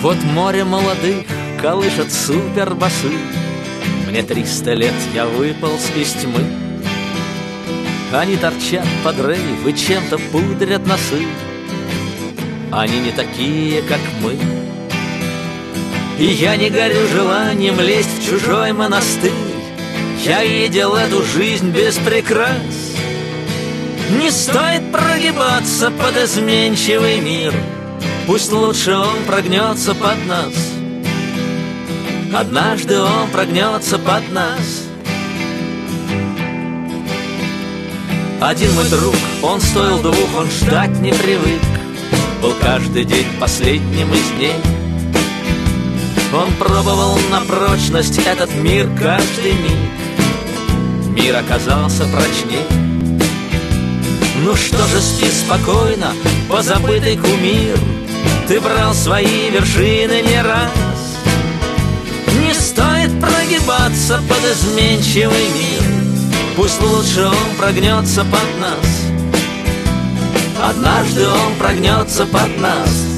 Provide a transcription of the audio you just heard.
Вот море молодых колышет супербасы. Мне 300 лет, я выполз из тьмы. Они торчат под рейв и чем-то пудрят носы. Они не такие, как мы. И я не горю желанием лезть в чужой монастырь. Я видел эту жизнь без прикрас. Не стоит прогибаться под изменчивый мир. Пусть лучше он прогнется под нас. Однажды он прогнется под нас. Один мой друг, он стоил двух, он ждать не привык. Был каждый день последним из дней. Он пробовал на прочность этот мир каждый миг. Мир оказался прочней. Ну что же, спи спокойно, позабытый кумир. Ты брал свои вершины не раз. Не стоит прогибаться под изменчивый мир. Пусть лучше он прогнется под нас. Однажды он прогнется под нас.